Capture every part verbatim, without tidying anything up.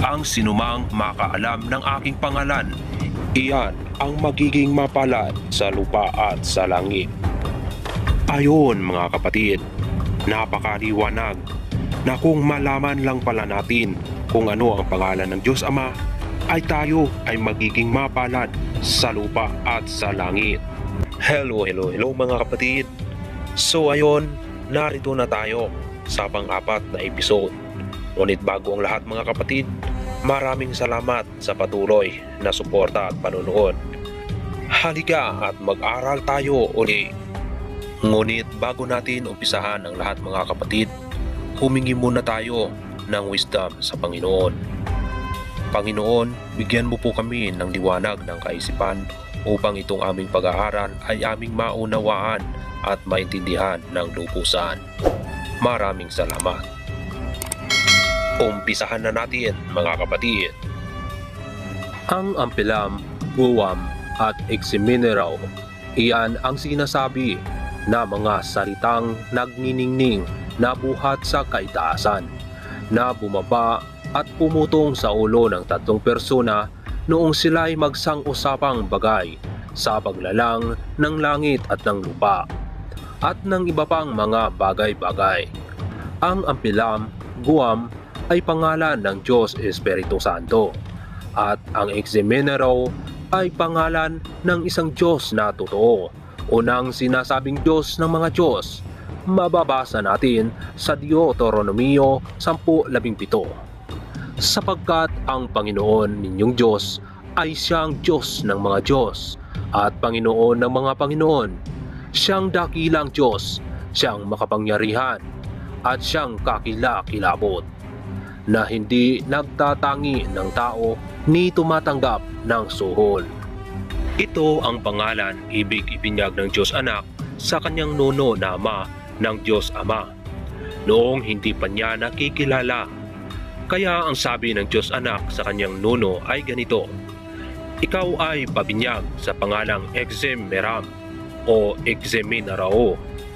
ang sinumang makaalam ng aking pangalan, iyan ang magiging mapalad sa lupa at sa langit. Ayon mga kapatid, napakaliwanag na kung malaman lang pala natin kung ano ang pangalan ng Diyos Ama, ay tayo ay magiging mapalad sa lupa at sa langit. Hello, hello, hello mga kapatid. So ayon, narito na tayo sa pang-apat na episode. Ngunit bago ang lahat mga kapatid, maraming salamat sa patuloy na suporta at panunood. Halika at mag-aral tayo uli. Ngunit bago natin umpisahan ang lahat mga kapatid, humingi muna tayo ng wisdom sa Panginoon. Panginoon, bigyan mo po kami ng liwanag ng kaisipan upang itong aming pag-aaral ay aming maunawaan at maintindihan ng lubusan. Maraming salamat. Umpisahan na natin mga kapatid. Ang ampilam, guwam at eximineraw, iyan ang sinasabi na mga salitang nagniningning na buhat sa kaitaasan, na bumaba at pumutong sa ulo ng tatlong persona noong sila'y magsang-usapang bagay sa paglalang ng langit at ng lupa at ng iba pang mga bagay-bagay. Ang ampilam, guam, ay pangalan ng Diyos Espiritu Santo at ang eximineraw ay pangalan ng isang Diyos na totoo o ng sinasabing Diyos ng mga Diyos. Mababasa natin sa Deuteronomio ten seventeen. Sapagkat ang Panginoon ninyong Diyos ay siyang Diyos ng mga Diyos at Panginoon ng mga Panginoon. Siyang dakilang Diyos, siyang makapangyarihan at siyang kakila-kilabot, na hindi nagtatangi ng tao ni tumatanggap ng suhol. Ito ang pangalan ibig ibinyag ng Diyos Anak sa kanyang nuno na Ama ng Diyos Ama noong hindi pa niya nakikilala. Kaya ang sabi ng Diyos Anak sa kanyang nuno ay ganito: ikaw ay pabinyag sa pangalang Exemeram o Exeminarao,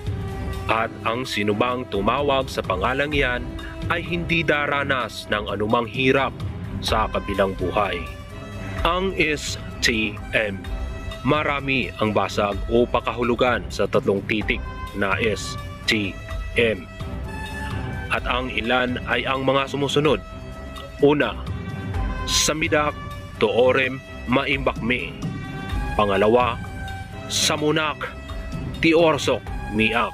at ang sinumang tumawag sa pangalang iyan ay hindi daranas ng anumang hirap sa kabilang buhay. Ang S T M, marami ang basag o pakahulugan sa tatlong titik na S T M. At ang ilan ay ang mga sumusunod. Una, Samidak Toorem Maimbakme. Pangalawa, Samunak Tiorsok Miak.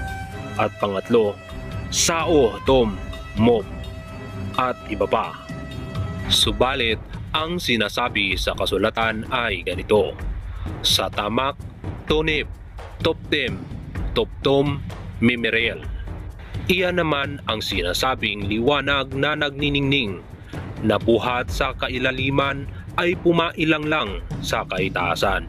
At pangatlo, Sao Tom Mob, at iba pa. Subalit, ang sinasabi sa kasulatan ay ganito: sa tamak, tonip, toptem, toptom, mimerel. Iyan naman ang sinasabing liwanag na nagniningning, na buhat sa kailaliman ay pumailang lang sa kaitaasan,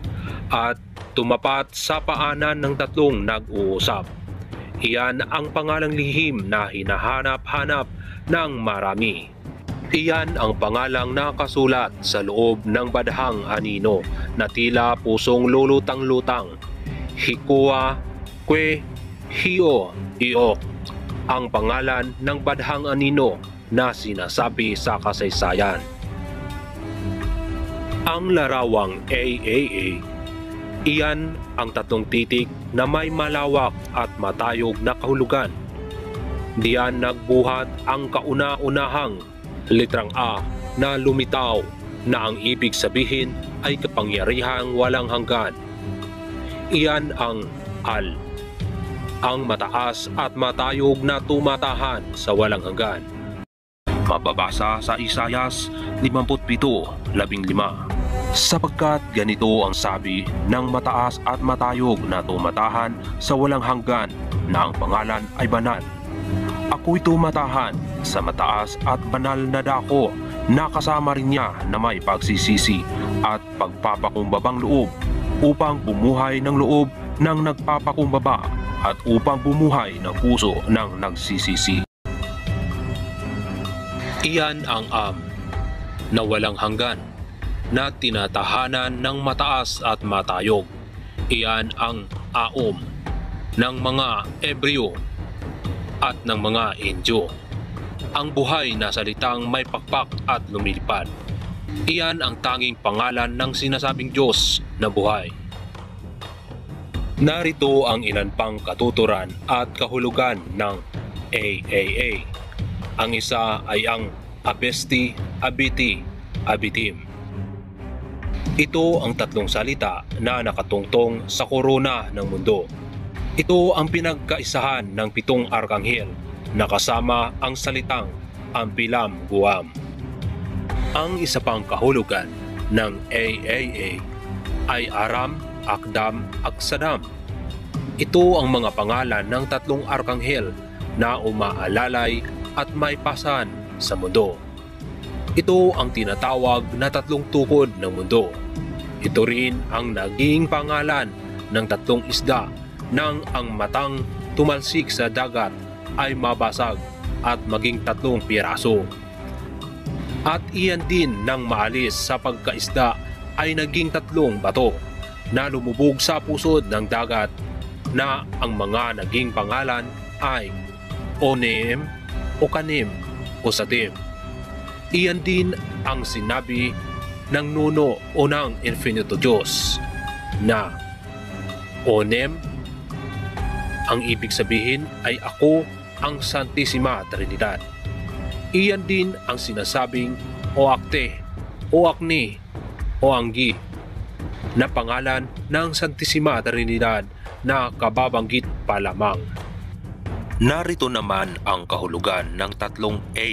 at tumapat sa paanan ng tatlong nag-uusap. Iyan ang pangalang lihim na hinahanap-hanap ng marami. Iyan ang pangalang nakasulat sa loob ng badhang anino na tila pusong lulutang-lutang. Hikua Kwe Hio Iok, ang pangalan ng badhang anino na sinasabi sa kasaysayan. Ang larawang A A A, iyan ang tatlong titik na may malawak at matayog na kahulugan. Diyan nagbuhat ang kauna-unahang litrang A na lumitaw, na ang ibig sabihin ay kapangyarihang walang hanggan. Iyan ang Al, ang mataas at matayog na tumatahan sa walang hanggan. Mababasa sa Isayas fifty-seven fifteen. Sapagkat ganito ang sabi ng mataas at matayog na tumatahan sa walang hanggan, na ang pangalan ay banal. Ako'y tumatahan sa mataas at banal na dako, na kasama rin niya na may pagsisisi at pagpapakumbabang loob, upang bumuhay ng loob ng nagpapakumbaba at upang bumuhay ng puso ng nagsisisi. Iyan ang Am, na walang hanggan, na tinatahanan ng mataas at matayog. Iyan ang Aom, ng mga Ebreo at ng mga Indyo. ang buhay na salitang may pakpak at lumilipad. Iyan ang tanging pangalan ng sinasabing Diyos na buhay. Narito ang ilan pang katuturan at kahulugan ng A A A. Ang isa ay ang Abesti, Abiti, Abitim. Ito ang tatlong salita na nakatungtong sa korona ng mundo. Ito ang pinagkaisahan ng pitong arkanghel na kasama ang salitang Ampilam Guam. Ang isa pang kahulugan ng A A A ay Aram, Akdam, Aksadam. Ito ang mga pangalan ng tatlong arkanghel na umaalalay at may pasan sa mundo. Ito ang tinatawag na tatlong tukod ng mundo. Ito rin ang naging pangalan ng tatlong isda nang ang matang tumalsik sa dagat ay mabasag at maging tatlong piraso. At iyan din nang maalis sa pagkaisda ay naging tatlong bato na lumubog sa pusod ng dagat na ang mga naging pangalan ay Onem, Okanim, o Satim. Iyan din ang sinabi ng nuno o ng Infinito Diyos na Onem, ang ibig sabihin ay ako ang Santissima Trinidad. Iyan din ang sinasabing Oakte, Oakni, o Anggi na pangalan ng Santissima Trinidad na kababanggit pa lamang. Narito naman ang kahulugan ng tatlong A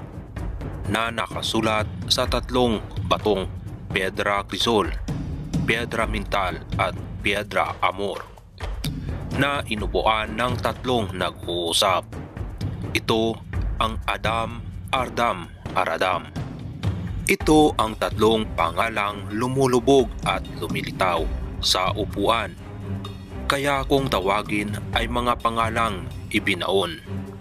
na nakasulat sa tatlong batong Piedra Crisol, Piedra Mintal at Piedra Amor na inubuan ng tatlong nag-uusap. Ito ang Adam, Ardam, Aradam. Ito ang tatlong pangalang lumulubog at lumilitaw sa upuan. Kaya kung tawagin ay mga pangalang ibinaon.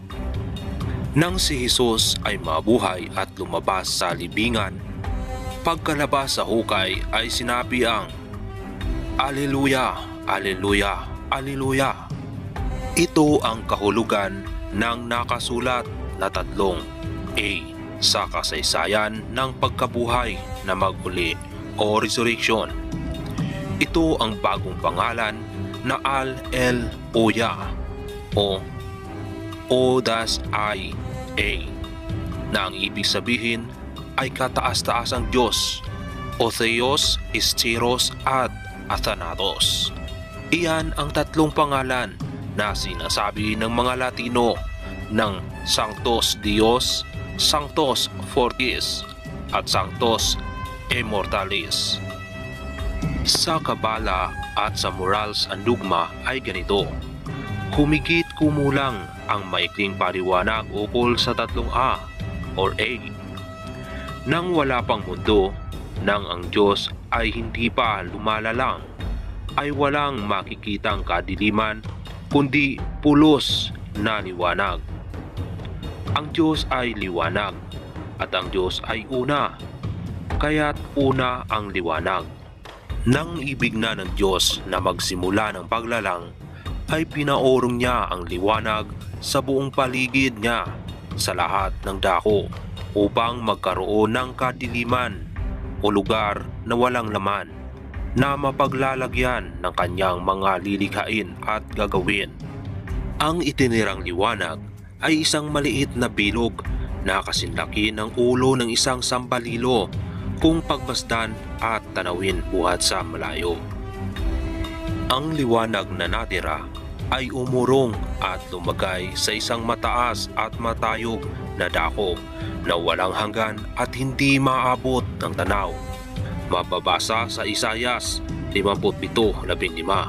Nang si Jesus ay mabuhay at lumabas sa libingan, pagkalabas sa hukay ay sinabi ang Alleluia, Alleluia, Alleluia. Ito ang kahulugan ng nakasulat na tatlong A sa kasaysayan ng pagkabuhay na mag-uli o resurrection. Ito ang bagong pangalan na Al-El-Oya o O-I A na ang ibig sabihin ay kataas-taasang Diyos o Theos, Istiros at Athanatos. Iyan ang tatlong pangalan na sinasabi ng mga Latino ng Sanctos Dios, Sanctos Fortis at Sanctos Immortalis. Sa Kabala at sa Morals and Dogma ay ganito: humigit kumulang ang maikling paliwanag ukol sa tatlong A or A. Nang wala pang mundo, nang ang Diyos ay hindi pa lumalalang, ay walang makikitang kadiliman kundi pulos na liwanag. Ang Diyos ay liwanag at ang Diyos ay una, kaya't una ang liwanag. Nang ibig na ng Diyos na magsimula ng paglalang, ay pinaorong niya ang liwanag sa buong paligid niya sa lahat ng dako upang magkaroon ng kadiliman o lugar na walang laman na mapaglalagyan ng kanyang mga lilikhain at gagawin. Ang itinirang liwanag ay isang maliit na bilog na kasinlaki ng ulo ng isang sambalilo kung pagmasdan at tanawin buhat sa malayo. Ang liwanag na natira ay umurong at lumagay sa isang mataas at matayog na dako na walang hanggan at hindi maabot ng tanaw. Mababasa sa Isayas fifty-seven labinlima.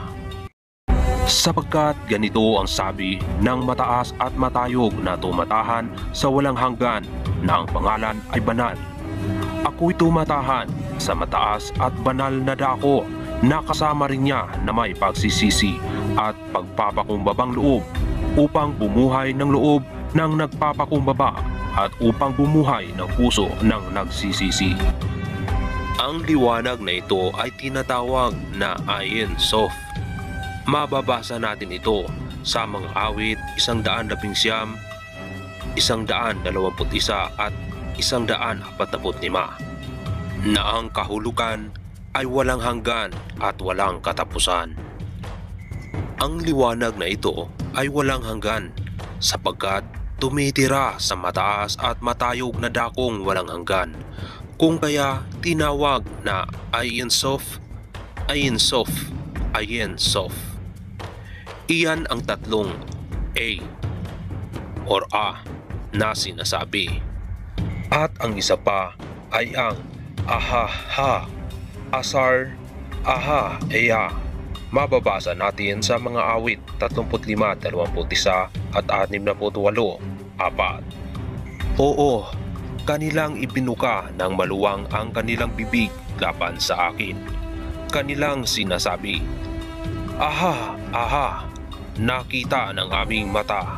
Sapagkat ganito ang sabi ng mataas at matayog na tumatahan sa walang hanggan na ang pangalan ay banal. Ako'y tumatahan sa mataas at banal na dako na kasama rin niya na may pagsisisi at pagpapakumbabang loob upang bumuhay ng loob ng nagpapakumbaba at upang bumuhay ng puso ng nagsisisi. Ang liwanag na ito ay tinatawag na Ein Sof. Mababasa natin ito sa mga awit one hundred nineteen, isang daan dalawamput isa at isang daan apat na lima, na ang kahulugan ay walang hanggan at walang katapusan. Ang liwanag na ito ay walang hanggan sapagkat tumitira sa mataas at matayog na dakong walang hanggan, kung kaya tinawag na Ein Sof, Ein Sof, Ein Sof. Iyan ang tatlong A or A na sinasabi. At ang isa pa ay ang Aha Ha, Asar, Aha Eya. Mababasa natin sa mga awit tatlumpu't lima, dalawamput isa at anim na walo, apat. Oo, kanilang ibinuka ng maluwang ang kanilang bibig laban sa akin. Kanilang sinasabi, Aha, aha, nakita ng aming mata.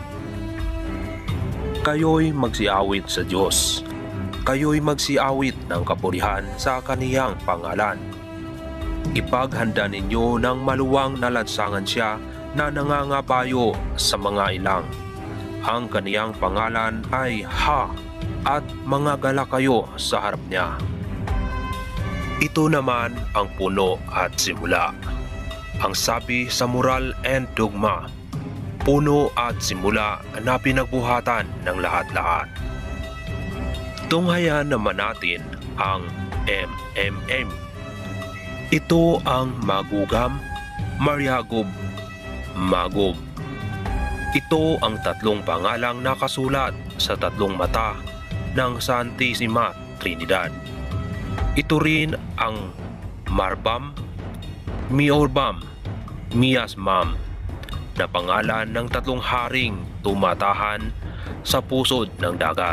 Kayo'y magsiawit sa Diyos. Kayo'y magsiawit ng kapurihan sa kaniyang pangalan. Ipaghanda ninyo ng maluwang na lansangan siya na nangangabayo sa mga ilang. Ang kaniyang pangalan ay Ha, at mga gala kayo sa harap niya. Ito naman ang puno at simula. Ang sabi sa Moral and Dogma, puno at simula na pinagbuhatan ng lahat-lahat. Tunghayan naman natin ang M M M. Ito ang Magugam, Mariagub, Magub. Ito ang tatlong pangalang nakasulat sa tatlong mata ng Santissima Trinidad. Ito rin ang Marbam, Miorbam, Miasmam, na pangalan ng tatlong haring tumatahan sa pusod ng dagat.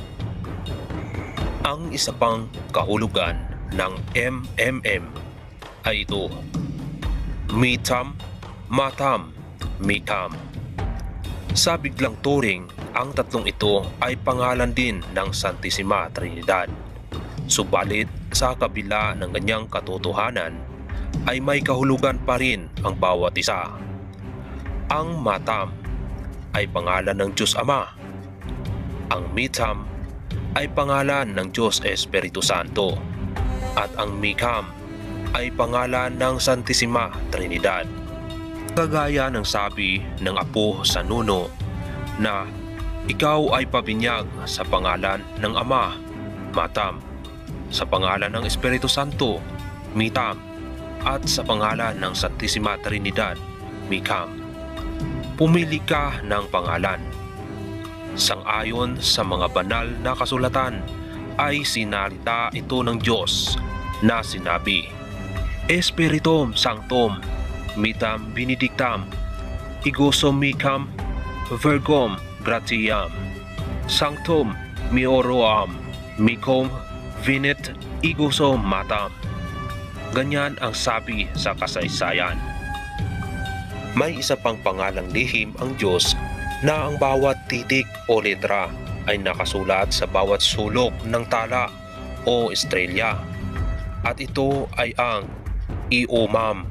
Ang isa pang kahulugan ng M M M ay ito, Mitam, Matam, Mikam. Sa biglang turing, ang tatlong ito ay pangalan din ng Santissima Trinidad. Subalit sa kabila ng ganyang katotohanan, ay may kahulugan pa rin ang bawat isa. Ang Matam ay pangalan ng Diyos Ama. Ang Mitam ay pangalan ng Diyos Espiritu Santo. At ang Mikam ay pangalan ng Santissima Trinidad. Kagaya ng sabi ng Apo sa Nuno na ikaw ay pabinyag sa pangalan ng Ama, Matam, sa pangalan ng Espiritu Santo, Mitam, at sa pangalan ng Santissima Trinidad, Mikam. Pumili ka ng pangalan. Sang-ayon sa mga banal na kasulatan ay sinalita ito ng Diyos na sinabi, Espiritum Sanctum, Mitam Benedictam, Igosum Micam, Virgom Gratiam, Sanctum Mioroam, Micom Vinet Igosum Matam. Ganyan ang sabi sa kasaysayan. May isa pang pangalang lihim ang Diyos na ang bawat titik o letra ay nakasulat sa bawat sulok ng tala o estrelya. At ito ay ang Iomam.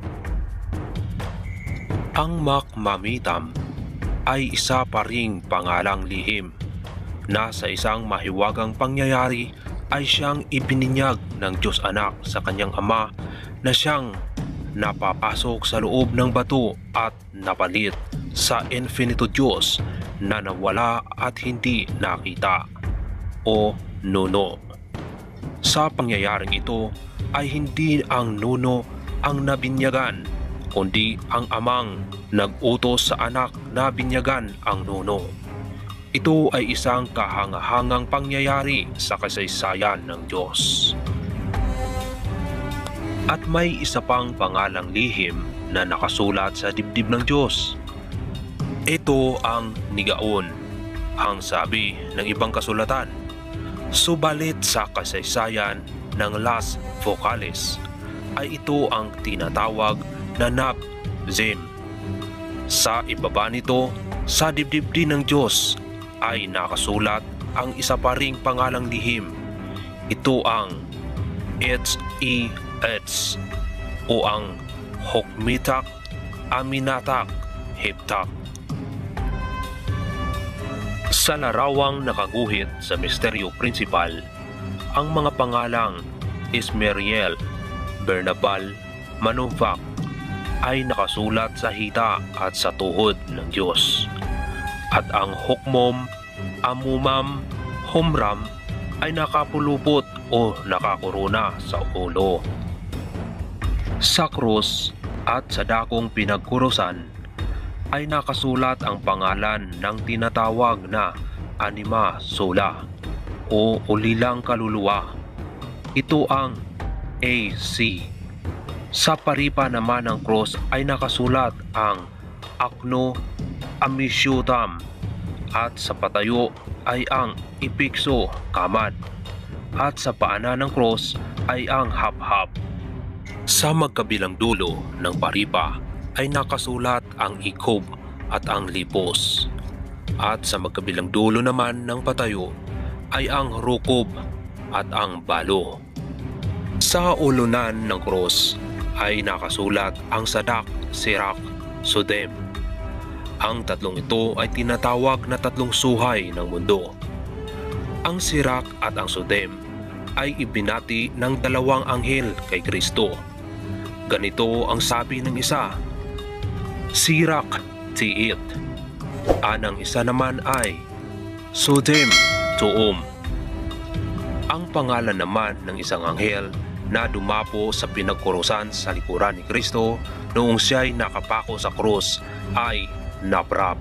Ang Makmamitam ay isa pa ring pangalang lihim na sa isang mahiwagang pangyayari ay siyang ibininyag ng Diyos Anak sa kanyang Ama na siyang napapasok sa loob ng bato at napalit sa infinito Diyos na nawala at hindi nakita o nuno. Sa pangyayaring ito ay hindi ang nuno ang nabinyagan, kundi ang amang nag-utos sa anak na binyagan ang nuno. Ito ay isang kahangahangang pangyayari sa kasaysayan ng Diyos. At may isa pang pangalang lihim na nakasulat sa dibdib ng Diyos. Ito ang Nigaon. Ang sabi ng ibang kasulatan, subalit sa kasaysayan ng Las Vocales ay ito ang tinatawag na Nab Zim. Sa ibaba nito, sa dibdib din ng Diyos ay nakasulat ang isa pa ring pangalang lihim. Ito ang Etz I Etz o ang Hokmitak Aminatak Heptak. Sa larawang nakaguhit sa misteryo prinsipal, ang mga pangalang Ismeriel, Bernabal, Manuvac ay nakasulat sa hita at sa tuhod ng Diyos. At ang Hukmom, Amumam, Humram ay nakapulupot o nakakorona sa ulo. Sa krus at sa dakong pinagkurusan ay nakasulat ang pangalan ng tinatawag na Anima Sola o ulilang kaluluwa. Ito ang A C. Sa paripa naman ng krus ay nakasulat ang Akno Amisyutam at sa patayo ay ang Ipikso Kamad at sa paanan ng krus ay ang Hap-Hap. Sa magkabilang dulo ng paripa ay nakasulat ang Ikob at ang Lipos. At sa magkabilang dulo naman ng patayo ay ang Rukob at ang Balo. Sa ulunan ng krus ay nakasulat ang Sadak, Sirak, Sodem. Ang tatlong ito ay tinatawag na tatlong suhay ng mundo. Ang Sirak at ang Sodem ay ibinati ng dalawang anghel kay Kristo. Ganito ang sabi ng isa, Sirak tiit. Anang isa naman ay Sodem tuom. Ang pangalan naman ng isang anghel na dumapo sa pinagkurusan sa likuran ni Kristo noong siya'y nakapako sa krus ay Naprap.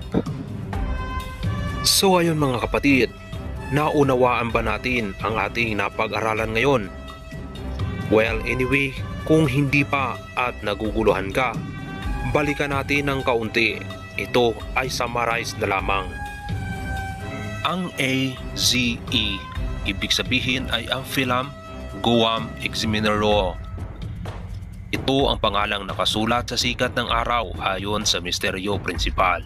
So ayun mga kapatid, naunawaan ba natin ang ating napag-aralan ngayon? Well, anyway, kung hindi pa at naguguluhan ka, balikan natin ng kaunti. Ito ay summarize na lamang. Ang A Z E, ibig sabihin ay ang Philam, Guam, Exminero. Ito ang pangalang nakasulat sa sikat ng araw ayon sa misteryo prinsipal.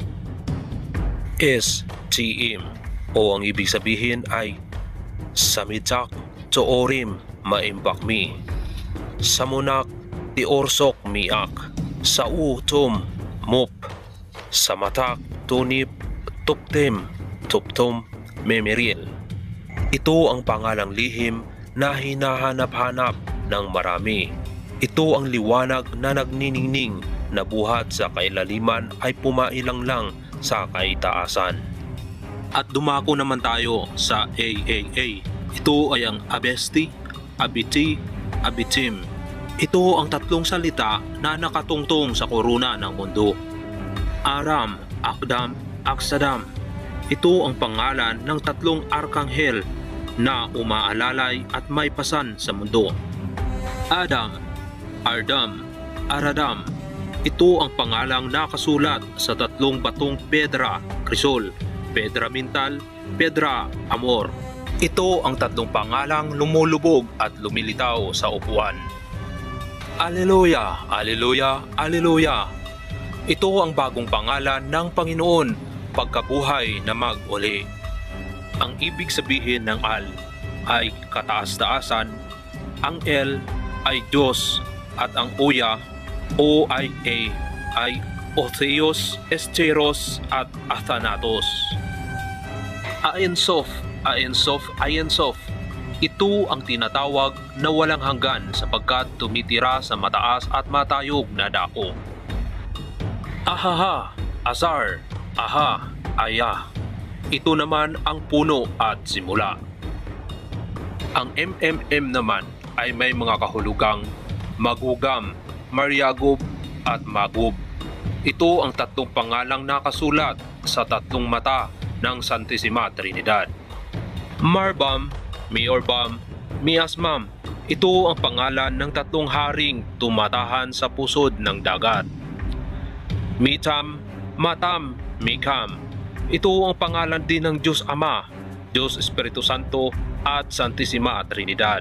S T M, o ang ibig sabihin ay Samitak Toorim Maimbakmi, Samunak Tiorsok Miak, Sau Tum Mup, Samatak Tunip Tuptem Tuptum Memeril. Ito ang pangalang lihim na hinahanap-hanap ng marami. Ito ang liwanag na nagniningning na buhat sa kailaliman ay pumailang lang sa kaitaasan. At dumako naman tayo sa A A A. Ito ay ang Abesti, Abiti, Abitim. Ito ang tatlong salita na nakatungtong sa korona ng mundo. Aram, Akdam, Aksadam. Ito ang pangalan ng tatlong arkanghel na umaalalay at may pasan sa mundo. Adam, Ardam, Aradam. Ito ang pangalang nakasulat sa tatlong batong pedra, Crisol, Pedra Mintal, Pedra Amor. Ito ang tatlong pangalang lumulubog at lumilitaw sa upuan. Aleluya, Aleluya, Aleluya. Ito ang bagong pangalan ng Panginoon pagkabuhay na mag-uli. Ang ibig sabihin ng Al ay kataas-taasan, ang El ay Diyos at ang Uya O I A ay Otheos, Esteros at Athanatos. Aensof, Aensof, Aensof. Ito ang tinatawag na walang hanggan sapagkat tumitira sa mataas at matayog na dako. Ahaha, Azar, Aha, Aya. Ito naman ang puno at simula. Ang M M M naman ay may mga kahulugang Magugam, Mariagob at Magub. Ito ang tatlong pangalang nakasulat sa tatlong mata ng Santissima Trinidad. Marbam, Meorbam, Miasmam. Ito ang pangalan ng tatlong haring tumatahan sa pusod ng dagat. Mitam, Matam, Mikam. Ito ang pangalan din ng Diyos Ama, Diyos Espiritu Santo at Santissima Trinidad.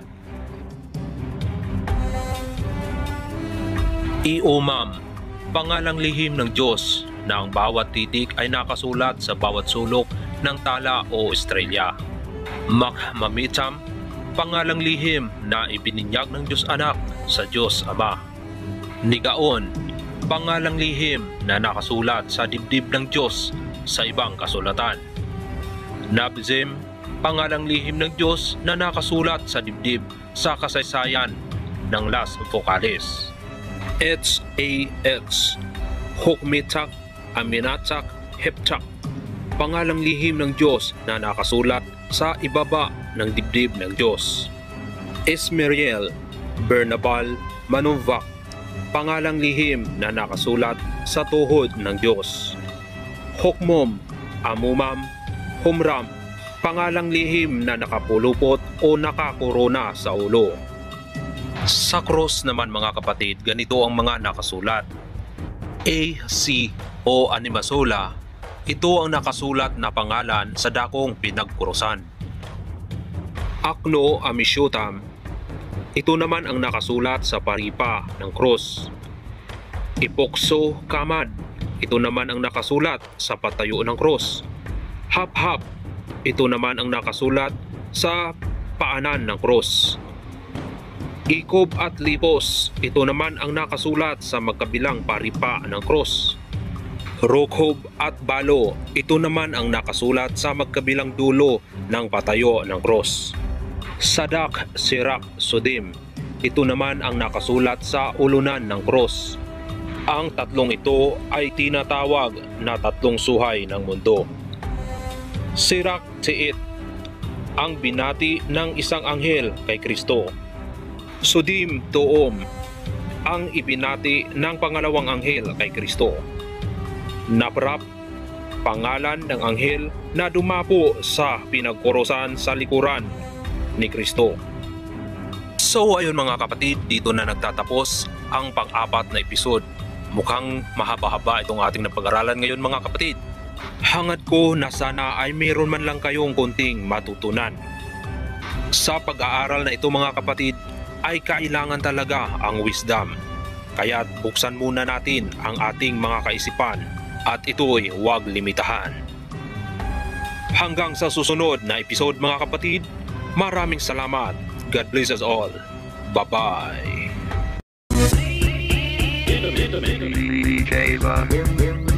Iomam, pangalang lihim ng Diyos na ang bawat titik ay nakasulat sa bawat sulok ng tala o estrelya. Makmamitam, pangalang lihim na ibininyag ng Diyos Anak sa Diyos Ama. Nigaon, pangalang lihim na nakasulat sa dibdib ng Diyos sa ibang kasulatan. Nabzim, pangalang lihim ng Diyos na nakasulat sa dibdib sa kasaysayan ng Las Vocales. H A X, Hukmitak, Aminatak, Heptak, pangalang lihim ng Diyos na nakasulat sa ibaba ng dibdib ng Diyos. Esmeriel, Bernabal, Manuvak, pangalang lihim na nakasulat sa tuhod ng Diyos. Hokmom, Amumam, Humram, pangalang lihim na nakapulupot o nakakorona sa ulo. Sa cross naman mga kapatid, ganito ang mga nakasulat. A C o Animasola, ito ang nakasulat na pangalan sa dakong pinagkurusan. Akno Amishutam, ito naman ang nakasulat sa paripa ng cross. Ipokso Kamad, ito naman ang nakasulat sa patayo ng cross. Hap-hap, ito naman ang nakasulat sa paanan ng cross. Ikob at Lipos, ito naman ang nakasulat sa magkabilang paripa ng cross. Rokhob at Balo, ito naman ang nakasulat sa magkabilang dulo ng patayo ng cross. Sadak, Sirak, Sudim, ito naman ang nakasulat sa ulunan ng cross. Ang tatlong ito ay tinatawag na tatlong suhay ng mundo. Sirak Tsiit, ang binati ng isang anghel kay Kristo. Sudim Toom, ang ibinati ng pangalawang anghel kay Kristo. Naprap, pangalan ng anghel na dumapo sa pinagkurusan sa likuran ni Kristo. So ayun mga kapatid, dito na nagtatapos ang pang-apat na episode. Mukhang mahaba-haba itong ating napag-aralan ngayon mga kapatid. Hangad ko na sana ay mayroon man lang kayong konting matutunan. Sa pag-aaral na ito mga kapatid, ay kailangan talaga ang wisdom. Kaya't buksan muna natin ang ating mga kaisipan at ito'y huwag limitahan. Hanggang sa susunod na episode mga kapatid, maraming salamat. God bless us all. Bye-bye. D J Love.